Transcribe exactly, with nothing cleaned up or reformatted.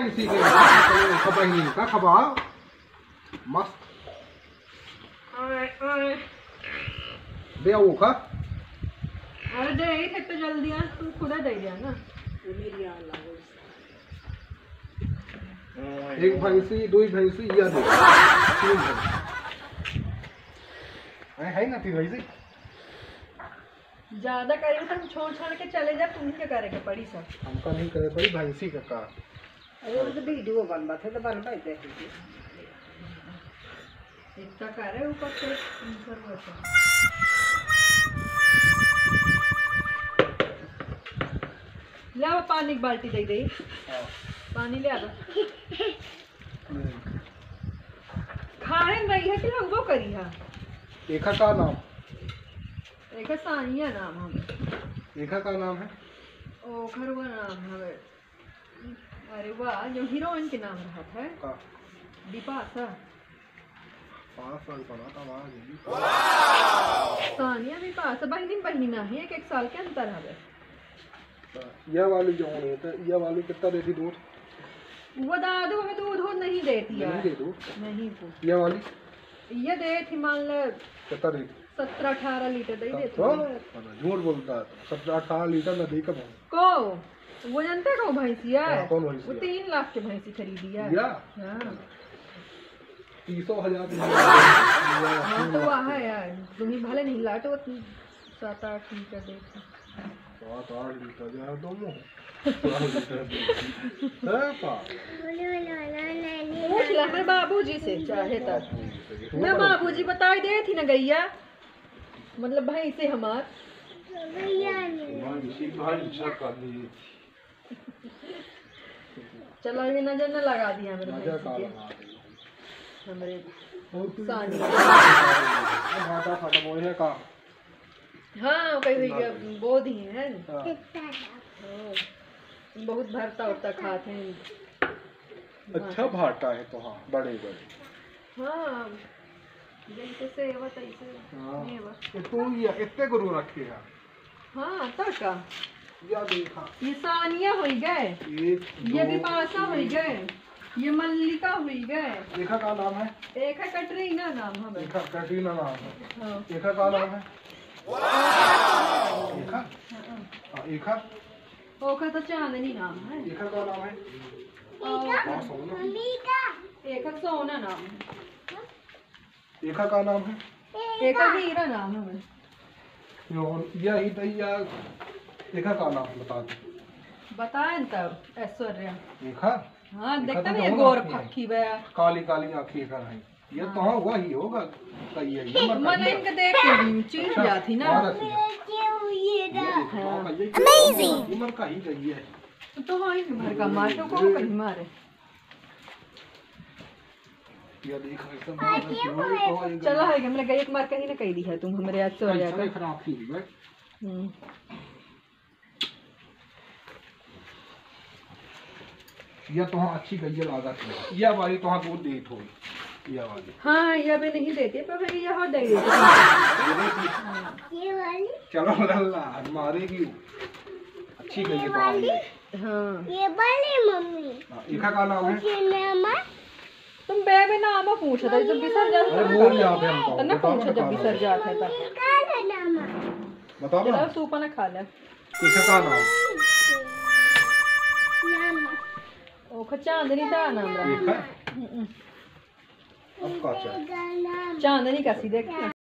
भैंसी के कबही का खबा मस्त दे वो का अरे दे ही थे तो जल्दी आ तू खुदा दे दिया ना एक भैंसी दो भैंसी या दे तीन भैंसी है ना तीन भैंसी ज्यादा करेंगे तो हम छोड़ छोड़ के चले जा तुम क्या करेंगे पड़ी सब हमका नहीं करे पड़ी भैंसी का का अरे वो तो वीडियो बनवा थे तो बनवा दे इतना करे ऊपर से इंफॉर्मेशन ले आओ पानी की बाल्टी दे दे पानी ले आ खाने में रही है कि लोगों करी है एका का नाम एक सानिया नाम हमें एका का नाम है ओखर वो नाम है अरे वाह जो हीरोइन के नाम रहा था का दीपासा पाँच साल पढ़ा था वहाँ जी सानिया दीपासा बहनी बहनी ना है एक एक साल के अंतर है यह वाली जो है तो यह वाली कितना देती दूध वो दादू हमें दूध हो नहीं देती है नहीं दे दो नहीं पूछ यह वाली ये दे थी मान लो कितना देती सत्रह अठारह लीटर दे देती तो झूठ बोलता है सत्रह अठारह लीटर न दे कब को वो जानते को भैंसिया हाँ, कौन भैंसिया? वो तीन लाख के भैंसी खरीदी है या हाँ तीसों हजार हाँ तो वह है यार तुम्हें भले नहीं लाटे वो सात आठ लीटर देती सात आठ लीटर जो है दोनों पूछ ला है बाबूजी से चाहे तक मैं बाबूजी बताई दे थी ना गैया मतलब भाई से हमार चलो ये नजर न लगा दिया मेरे भैंसी के हमरे सानिया का हाँ कहीं हुई गया बहुत ही है बहुत भरता उरता खाते हैं अच्छा भाटा है तो हाँ बड़े बड़े हाँ जैसे सेवा तैसे हाँ मेवा ये तो ये कितने गुरु रखे हैं हाँ तो का या देखा ये सानिया हो गए एक ये विपाशा हो गए ये मल्लिका हो गए एका का नाम है एक है कटरीना नाम हमें एका कटरीना नाम है हाँ एका का नाम है एका हाँ एका ओका तो चांदनी नाम है एका का नाम है और हाँ सोना एक है सोना नाम है एका का नाम है एक है हीरा नाम है हमें यह ही दैया एका का नाम बता दो बताए तब ऐश्वर्या देखा हाँ देखा देखता तो ना ये होगा गोर अपनी। फक्की बया काली काली आँखें का है ये तो हाँ हुआ ही होगा सही है ये मत मैंने इनके देख के चीज जाती ना अमेजिंग ये मर का ही गई है तो हाँ इस भर का मार तो को कहीं मारे ये देख ऐसा मार चलो है कि मैंने एक मार कहीं ना कही दी है तुम हमारे आज सो ऐसा जाएगा खराब थी भाई हम्म यह तो हाँ अच्छी गई लागत है यह वाली तो हाँ दूध दे थोड़ी यह वाली हाँ ये भी नहीं देती पर फिर ये हो दे देती ये वाली चलो अल्लाह मारेगी अच्छी गई है तो हाँ ये हाँ ये वाली मम्मी हाँ, एका का नाम है ये नाम तुम बेबे नाम पूछा था जब बिसर जाता अरे बोल यहाँ पे हमको ना पूछो जब बिसर जाता था का नाम बताओ ना चलो सूपा ना खा ले एका का नाम नाम ओ चांदनी था नाम रहा एका अब का चाहिए नाम चांदनी का सी देख